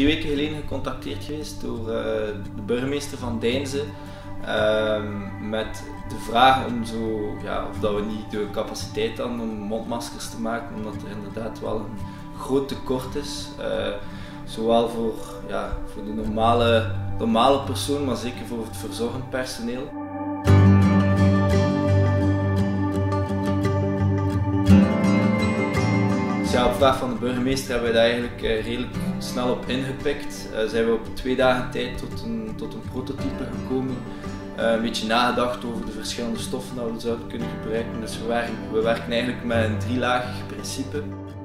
3 weken geleden gecontacteerd geweest door de burgemeester van Deinze met de vraag om of dat we niet de capaciteit hadden om mondmaskers te maken, omdat er inderdaad wel een groot tekort is. Zowel voor de normale persoon, maar zeker voor het verzorgend personeel. Dus op vraag van de burgemeester hebben we daar eigenlijk redelijk snel op ingepikt. Zijn we op 2 dagen tijd tot een prototype gekomen. Een beetje nagedacht over de verschillende stoffen dat we zouden kunnen gebruiken. Dus we werken eigenlijk met een 3-lagig principe.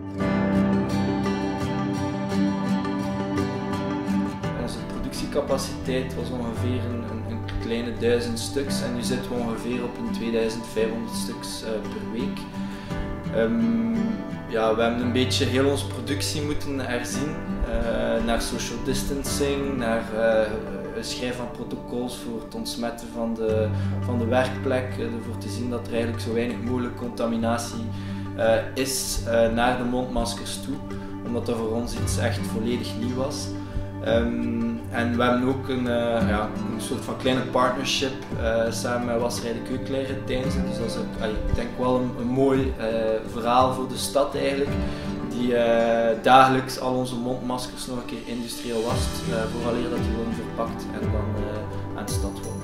Onze productiecapaciteit was ongeveer een kleine 1000 stuks en nu zitten we ongeveer op een 2500 stuks per week. We hebben een beetje heel onze productie moeten herzien, naar social distancing, naar het schrijven van protocols voor het ontsmetten van de werkplek, ervoor te zien dat er eigenlijk zo weinig mogelijk contaminatie is naar de mondmaskers toe, omdat dat voor ons iets echt volledig nieuw was. En we hebben ook een soort van kleine partnership samen met Wasserij de Keukenlijn Deinze. Dus dat is ook, ik denk wel een mooi verhaal voor de stad eigenlijk, die dagelijks al onze mondmaskers nog een keer industrieel wast, vooraleer dat die worden verpakt en dan aan de stad worden.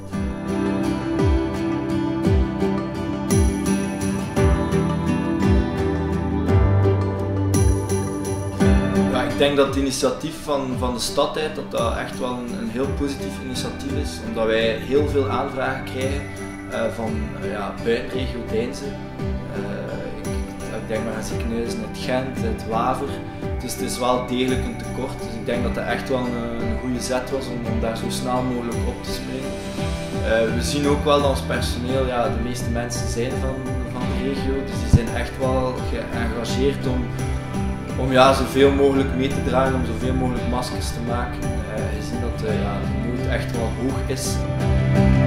Ik denk dat het initiatief van de stad dat echt wel een heel positief initiatief is, omdat wij heel veel aanvragen krijgen van buitenregio Deinze. Ik denk maar aan ziekenhuizen uit Gent, uit Waver. Dus het is wel degelijk een tekort. Dus ik denk dat dat echt wel een goede zet was om daar zo snel mogelijk op te springen. We zien ook wel dat ons personeel, de meeste mensen zijn van de regio, dus die zijn echt wel geëngageerd om zoveel mogelijk mee te dragen, om zoveel mogelijk maskers te maken. Je ziet dat de nood echt wel hoog is.